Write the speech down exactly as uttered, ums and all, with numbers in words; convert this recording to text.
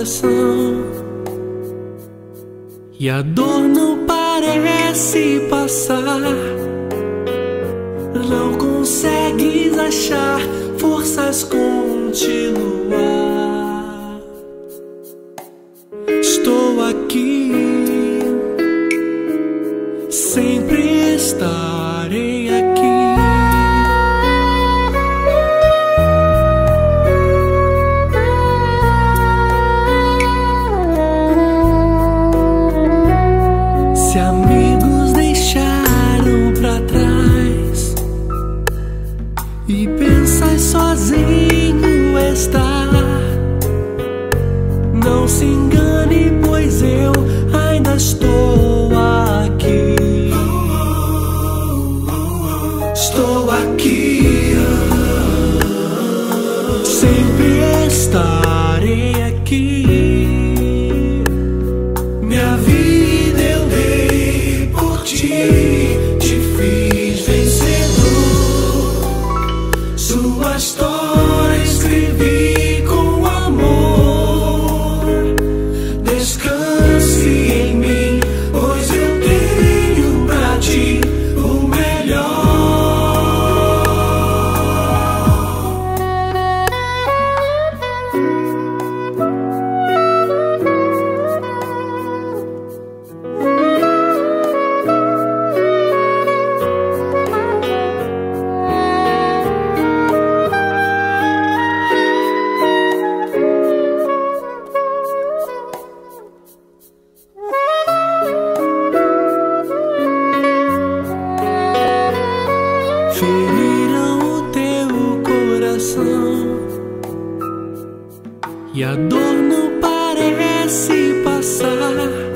coração, e a dor não parece passar. Não consegues achar forças continuar. Estou aqui, sempre estarei aqui. Se amigos deixaram pra trás e pensas sozinho estar, não se engane, pois eu ainda estou aqui. Estou aqui, sempre estarei aqui. Minha vida eu dei por ti, te fiz vencedor. Sua história escrevi com amor. Descanse em mim, pois eu tenho pra ti o melhor. Feriram o teu coração e a dor não parece passar.